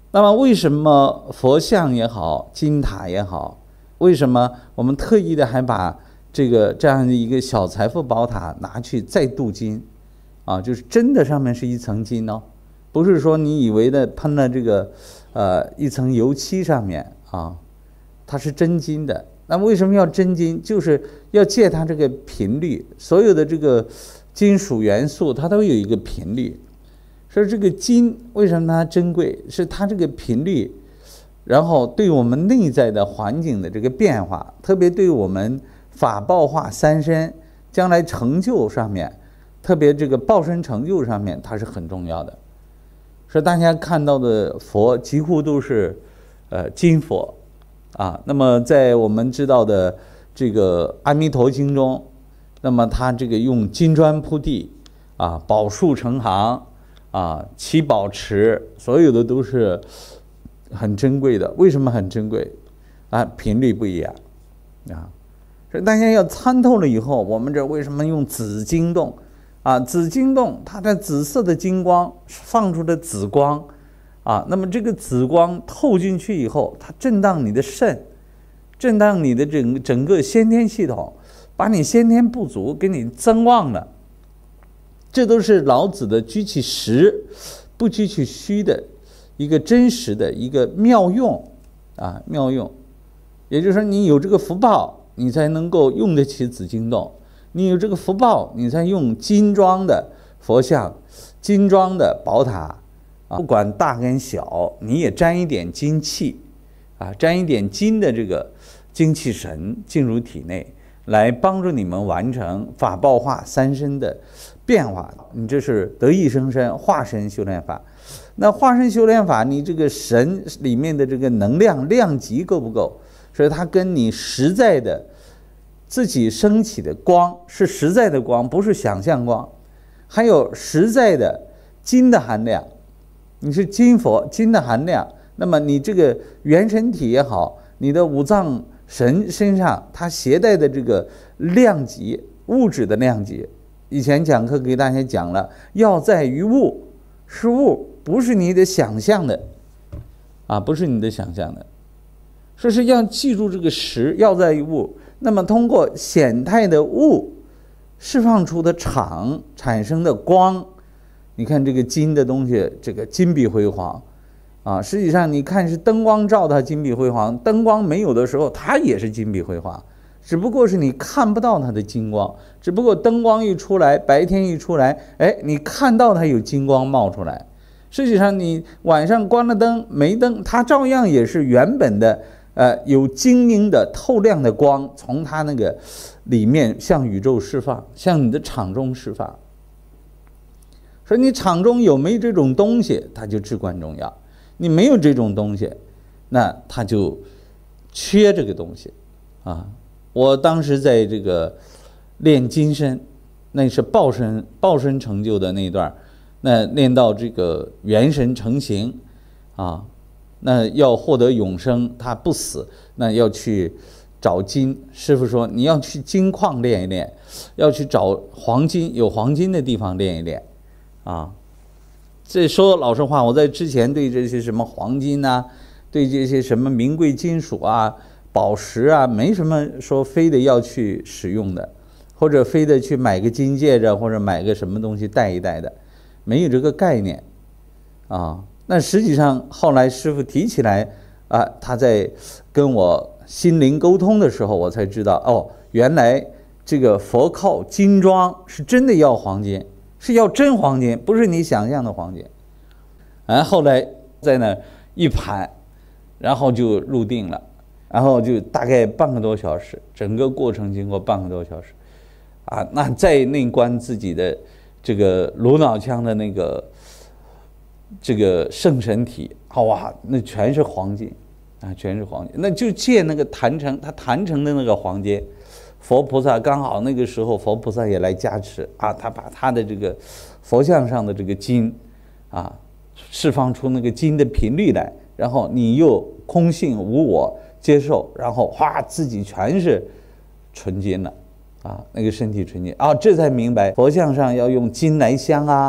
那么为什么佛像也好，金塔也好，为什么我们特意的还把这样的一个小财富宝塔拿去再镀金啊？就是真的上面是一层金哦，不是说你以为的喷了一层油漆上面啊，它是真金的。那为什么要真金？就是要借它这个频率，所有的这个金属元素它都有一个频率。说这个金为什么它珍贵？是它这个频率，然后对我们内在的环境的这个变化，特别对我们法报化三身将来成就上面，特别这个报身成就上面，它是很重要的。说大家看到的佛几乎都是金佛啊。那么在我们知道的这个《阿弥陀经》中，那么它这个用金砖铺地啊，宝树成行啊，七宝池，所有的都是很珍贵的。为什么很珍贵啊？频率不一样啊。所以大家要参透了以后，我们这为什么用紫金洞啊？紫金洞它的紫色的金光放出的紫光啊，那么这个紫光透进去以后，它震荡你的肾，震荡你的整个先天系统，把你先天不足给你增旺了。这都是老子的居其实不居其虚的一个真实的一个妙用啊，妙用。也就是说，你有这个福报，你才能够用得起紫金洞；你有这个福报，你才用金装的佛像、金装的宝塔啊，不管大跟小，你也沾一点金气啊，沾一点金的这个精气神进入体内，来帮助你们完成法报化三身的变化。你这是得意生身化身修炼法。那化身修炼法，你这个神里面的这个能量量级够不够？所以它跟你实在的自己升起的光是实在的光，不是想象光，还有实在的金的含量。你是金佛金的含量，那么你这个元神体也好，你的五脏神身上它携带的这个量级，物质的量级，以前讲课给大家讲了，要在于物，是物，不是你的想象的啊，不是你的想象的。说是要记住这个实，要在于物。那么通过显态的物释放出的场产生的光，你看这个金的东西，这个金碧辉煌啊。实际上你看是灯光照它金碧辉煌，灯光没有的时候它也是金碧辉煌，只不过是你看不到它的金光，只不过灯光一出来，白天一出来，哎，你看到它有金光冒出来。实际上你晚上关了灯没灯，它照样也是原本的有晶莹的透亮的光从它那个里面向宇宙释放，向你的场中释放。说你场中有没有这种东西，它就至关重要。你没有这种东西，那它就缺这个东西啊。我当时在这个练金身，那是报身成就的那一段，那练到这个元神成形啊，那要获得永生，他不死，那要去找金。师父说你要去金矿练一练，要去找黄金，有黄金的地方练一练啊。这说老实话，我在之前对这些什么黄金啊，对这些什么名贵金属啊、宝石啊，没什么说非得要去使用的，或者非得去买个金戒指，或者买个什么东西戴一戴的，没有这个概念啊。那实际上后来师父提起来啊，他在跟我心灵沟通的时候，我才知道哦，原来这个佛靠金装是真的要黄金，是要真黄金，不是你想象的黄金。后来在那一盘，然后就入定了，然后就大概半个多小时，整个过程经过半个多小时啊。那再内观自己的这个颅脑腔的那个这个圣神体，哇，那全是黄金啊，全是黄金。那就借那个坛城，他坛城的那个黄金，佛菩萨刚好那个时候佛菩萨也来加持啊，他把他的这个佛像上的这个金啊，释放出那个金的频率来，然后你又空性无我接受，然后哗，自己全是纯金了啊，那个身体纯金啊，这才明白佛像上要用金来镶啊。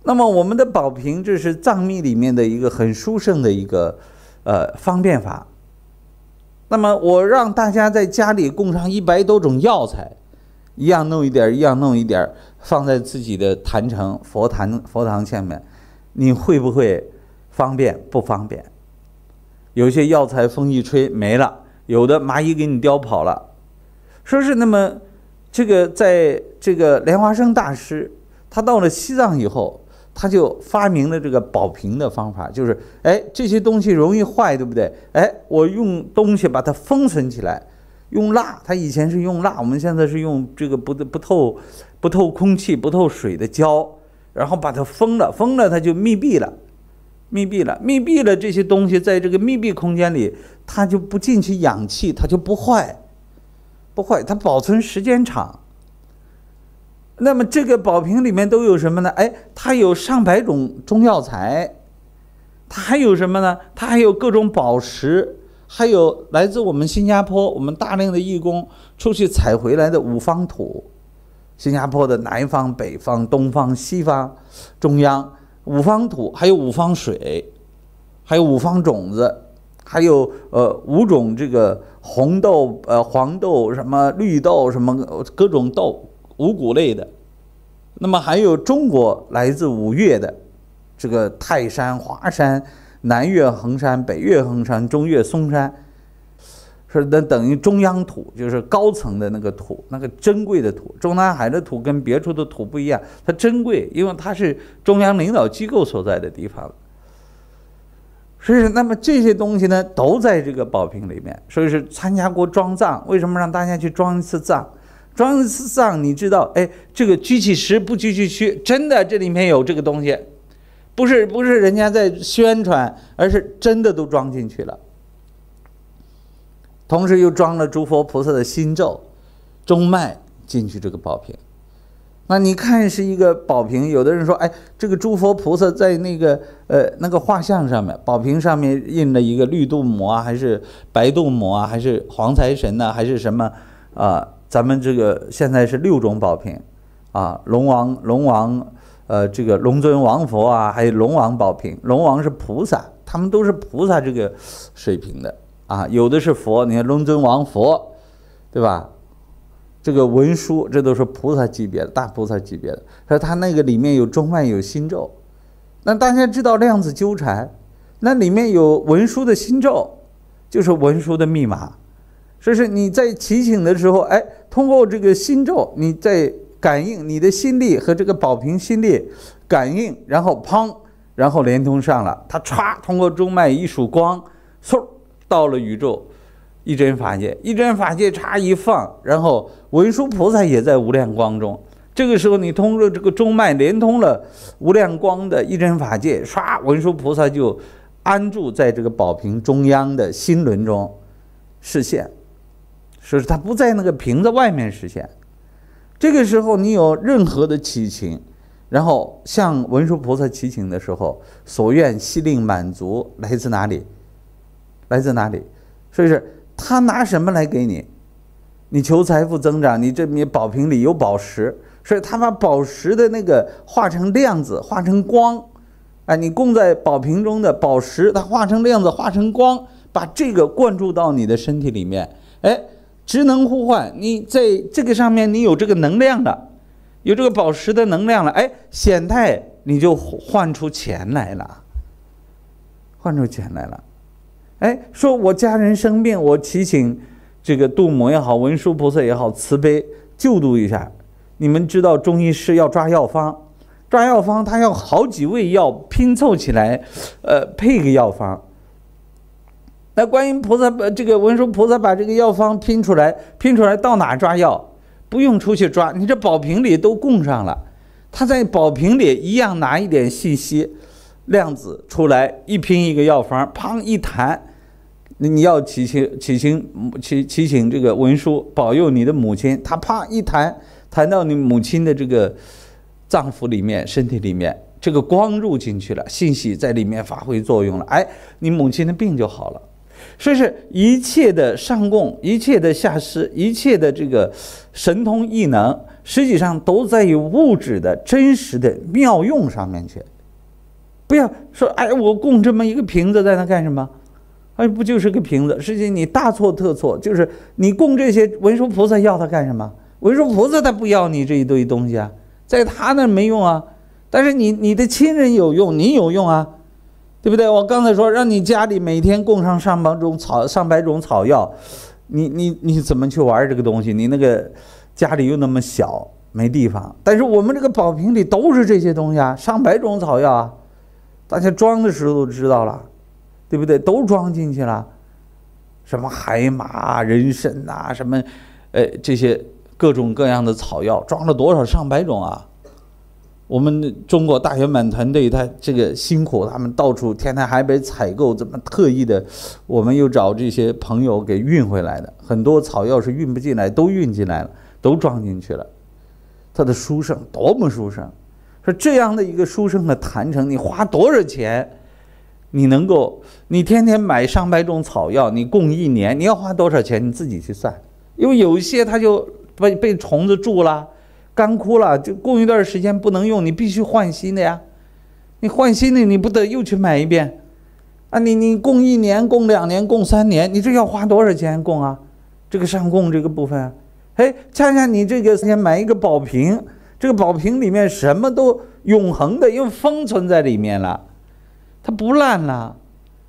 那么我们的宝瓶，这是藏密里面的一个很殊胜的一个方便法。那么我让大家在家里供上100多种药材，一样弄一点，一样弄一点，放在自己的坛城佛堂下面，你会不会方便？不方便。有些药材风一吹没了，有的蚂蚁给你叼跑了。说是那么这个在这个莲花生大师，他到了西藏以后，他就发明了这个保瓶的方法，就是这些东西容易坏，对不对？我用东西把它封存起来，用蜡，他以前是用蜡，我们现在是用这个不透空气、不透水的胶，然后把它封了，它就密闭了，这些东西在这个密闭空间里，它就不进去氧气，它就不坏，它保存时间长。那么这个宝瓶里面都有什么呢？它有上百种中药材，它还有什么呢？它还有各种宝石，还有来自我们新加坡我们大量的义工出去采回来的五方土，新加坡的南方、北方、东方、西方、中央五方土，还有五方水，还有五方种子，还有5种这个红豆、黄豆、什么绿豆、什么各种豆。五谷类的，那么还有中国来自5岳的这个泰山、华山、南岳衡山、北岳衡山、中岳嵩山，是等于中央土，就是高层的那个土，那个珍贵的土。中南海的土跟别处的土不一样，它珍贵，因为它是中央领导机构所在的地方。所以那么这些东西呢，都在这个宝瓶里面。所以是参加过装藏，为什么让大家去装一次藏？装一次藏，你知道，这个居其实不居其虚，真的这里面有这个东西，不是人家在宣传，而是真的都装进去了。同时又装了诸佛菩萨的心咒、中脉进去这个宝瓶。那你看是一个宝瓶，有的人说，这个诸佛菩萨在那个画像上面，宝瓶上面印了一个绿度母啊，还是白度母啊，还是黄财神呢，还是什么啊？咱们这个现在是6种宝瓶啊，龙王，这个龙尊王佛啊，还有龙王宝瓶。龙王是菩萨，他们都是菩萨这个水平的啊。有的是佛，你看龙尊王佛，对吧？这个文殊，这都是菩萨级别的，大菩萨级别的。说他那个里面有中脉，有心咒。那大家知道量子纠缠，那里面有文殊的心咒，就是文殊的密码。这是你在祈请的时候，通过这个心咒，你在感应你的心力和这个宝瓶心力感应，然后砰，然后连通上了，它歘，通过中脉一束光，嗖，到了宇宙一真法界，歘一放，然后文殊菩萨也在无量光中。这个时候你通过这个中脉连通了无量光的一真法界，唰，文殊菩萨就安住在这个宝瓶中央的心轮中示现。说是它不在那个瓶子外面实现。这个时候你有任何的祈请，然后向文殊菩萨祈请的时候，所愿悉令满足，来自哪里？所以是他拿什么来给你？你求财富增长，你这面宝瓶里有宝石，所以他把宝石的那个化成量子，化成光，你供在宝瓶中的宝石，它化成量子，化成光，把这个灌注到你的身体里面，职能互换，你在这个上面你有这个能量了，有这个宝石的能量了，显态你就换出钱来了，说我家人生病，我祈请这个度母也好，文殊菩萨也好，慈悲救度一下。你们知道中医师要抓药方，他要好几味药拼凑起来，配个药方。那观音菩萨这个文殊菩萨把这个药方拼出来到哪抓药？不用出去抓，你这宝瓶里都供上了。他在宝瓶里一样拿一点信息量子出来，一拼一个药方，砰一弹，你要祈请这个文殊保佑你的母亲，他啪一弹到你母亲的这个脏腑里面、身体里面，这个光入进去了，信息在里面发挥作用了，你母亲的病就好了。所以是一切的上供，一切的下施，一切的这个神通异能， 实际上都在于物质的真实的妙用上面去。不要说哎，我供这么一个瓶子在那干什么？哎，不就是个瓶子？实际你大错特错，就是你供这些文殊菩萨要他干什么？文殊菩萨他不要你这一堆东西啊，在他那没用啊。但是你的亲人有用，你有用啊，对不对？我刚才说让你家里每天供上上百种草药，你怎么去玩这个东西？你那个家里又那么小，没地方。但是我们这个宝瓶里都是这些东西啊，上百种草药啊，大家装的时候都知道了，对不对？都装进去了，什么海马、人参啊，什么这些各种各样的草药，装了多少上百种啊！我们中国大圆满团队他这个辛苦，他们到处天南海北采购，这么特意的，我们又找这些朋友给运回来的。很多草药是运不进来，都运进来了，都装进去了。它的殊胜多么殊胜！说这样的一个殊胜的坛城，你花多少钱？你天天买上百种草药，你供1年，你要花多少钱？你自己去算。因为有一些它就被虫子蛀了。干枯了，就供一段时间不能用，你必须换新的呀。你换新的，你不得又去买一遍啊？你供1年、供2年、供3年，你这要花多少钱供啊？这个上供这个部分啊，哎，恰恰你这个先买一个宝瓶，这个宝瓶里面什么都永恒的，因为封存在里面了，它不烂了。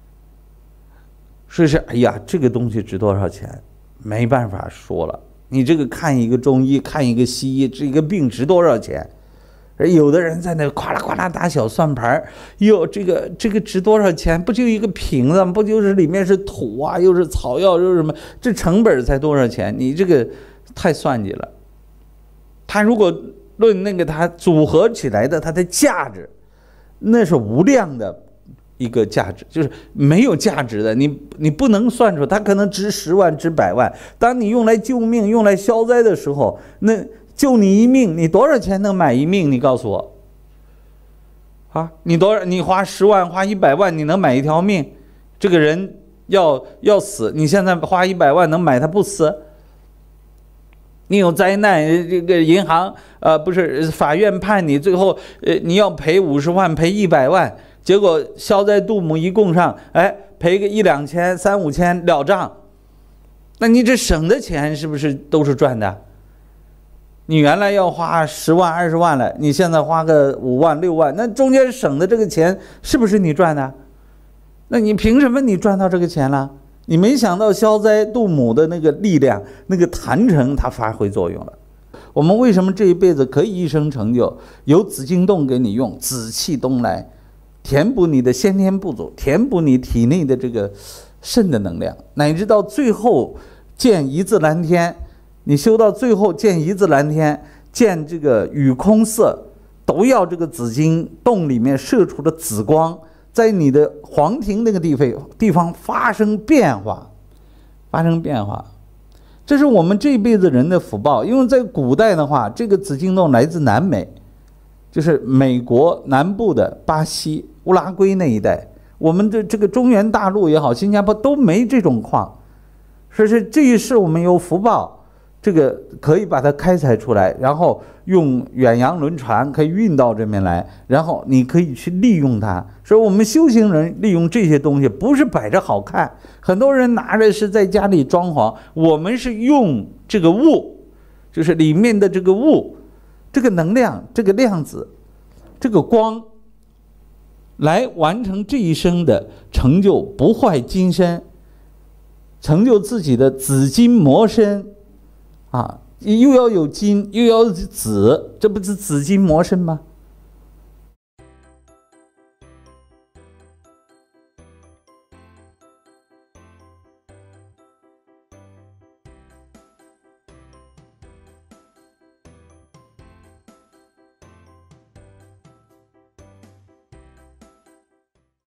所以是，哎呀，这个东西值多少钱？没办法说了。你这个看一个中医，看一个西医，这个病值多少钱？而有的人在那夸啦夸啦打小算盘，哟，这个值多少钱？不就一个瓶子，不就是里面是土啊，又是草药，又是什么？这成本才多少钱？你这个太算计了。他如果论那个它组合起来的它的价值，那是无量的一个价值，就是没有价值的，你不能算出它可能值10万、值100万。当你用来救命、用来消灾的时候，那救你一命，你多少钱能买一命？你告诉我啊，你花10万、花100万，你能买一条命？这个人要死，你现在花100万能买他不死？你有灾难，这个银行不是法院判你最后你要赔50万、赔100万。结果消灾度母一供上，哎，赔个1、2千、3、5千了账，那你这省的钱是不是都是赚的？你原来要花10万、20万了，你现在花个5万、6万，那中间省的这个钱是不是你赚的？那你凭什么你赚到这个钱了？你没想到消灾度母的那个力量，那个坛城它发挥作用了。我们为什么这一辈子可以一生成就？有紫金洞给你用，紫气东来。填补你的先天不足，填补你体内的这个肾的能量，乃至到最后见一字蓝天，你修到最后见一字蓝天，见这个雨空色，都要这个紫金洞里面射出的紫光，在你的黄庭那个地方发生变化，这是我们这辈子人的福报。因为在古代的话，这个紫金洞来自南美，就是美国南部的巴西乌拉圭那一带，我们的这个中原大陆也好，新加坡都没这种矿，所以这一世我们有福报，这个可以把它开采出来，然后用远洋轮船可以运到这边来，然后你可以去利用它。所以我们修行人利用这些东西，不是摆着好看，很多人拿着是在家里装潢，我们是用这个物，就是里面的这个物，这个能量，这个量子，这个光，来完成这一生的成就，不坏今生，成就自己的紫金魔身啊！又要有金，又要有紫，这不是紫金魔身吗？